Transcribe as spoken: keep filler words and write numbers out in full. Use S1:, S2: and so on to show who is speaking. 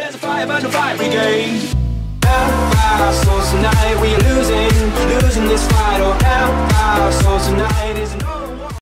S1: There's a fire, but no fire brigade. Our souls tonight.